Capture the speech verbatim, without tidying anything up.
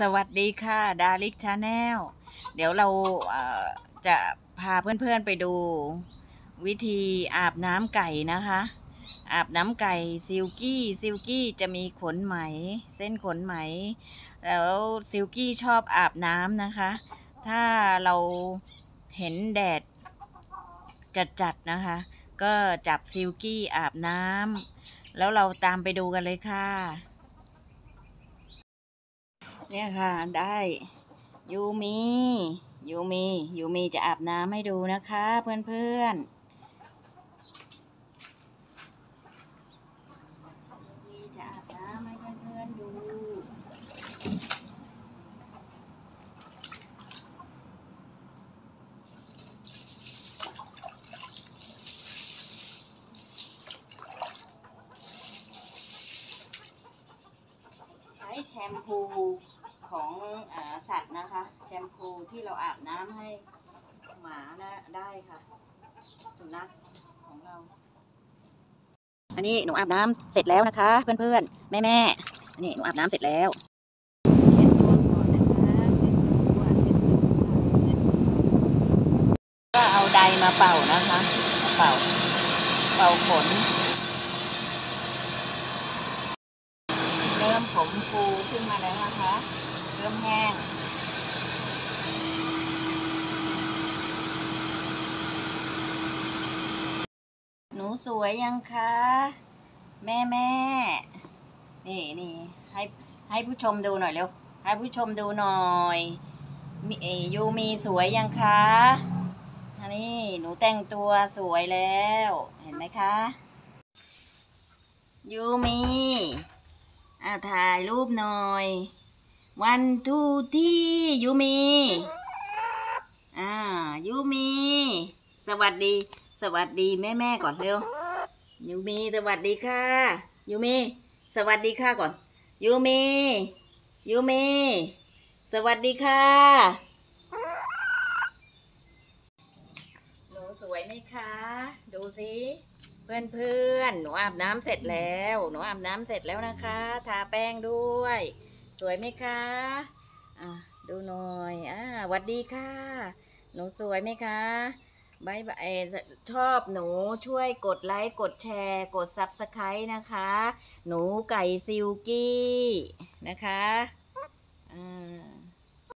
สวัสดีค่ะดาริกชาแนลเดี๋ยวเราเอ่อจะพาเพื่อนๆไปดูวิธีอาบน้ำไก่นะคะอาบน้ำไก่ซิลกี้ซิลกี้จะมีขนไหมเส้นขนไหมแล้วซิลกี้ชอบอาบน้ำนะคะถ้าเราเห็นแดดจัดๆนะคะก็จับซิลกี้อาบน้ำแล้วเราตามไปดูกันเลยค่ะเนี่ยค่ะได้ยูมียูมียูมีจะอาบน้ำให้ดูนะคะเพื่อนๆยูมีจะอาบน้ำให้เพื่อนๆดูใช้แชมพูของเอ่อสัตว์นะคะแชมพูที่เราอาบน้ำให้หมานะได้ค่ะสุนัขของเราอันนี้หนูอาบน้ำเสร็จแล้วนะคะเพื่อนๆแม่ๆอันนี้หนูอาบน้ำเสร็จแล้วเช็ดตัวก่อนนะคะเช็ดตัวเช็ดตัวเช็ดก็เอาไดมาเป่านะคะเป่าเป่าขนเริ่มผมฟูขึ้นมาแล้วนะคะเริ่มแห้งหนูสวยยังคะแม่แม่นี่นี่ให้ให้ผู้ชมดูหน่อยเร็วให้ผู้ชมดูหน่อยมีเอยูมีสวยยังคะอันนี้หนูแต่งตัวสวยแล้วเห็นไหมคะยูมีอ่าถ่ายรูปหน่อยวันทูที่ยูมีอ่ายูมีสวัสดีสวัสดีแม่แม่ก่อนเร็วยูมีสวัสดีค่ะยูมีสวัสดีค่ะก่อนยูมียูมีสวัสดีค่ะหนูสวยไหมคะดูสิเพื่อนเพื่อนหนูอาบน้ำเสร็จแล้วหนูอาบน้ำเสร็จแล้วนะคะทาแป้งด้วยสวยไหมคะอ่ะดูหน่อยอ่าสวัสดีค่ะหนูสวยไหมคะบายบายชอบหนูช่วยกดไลค์กดแชร์กดซับสไครต์นะคะหนูไก่ซิลกี้นะคะ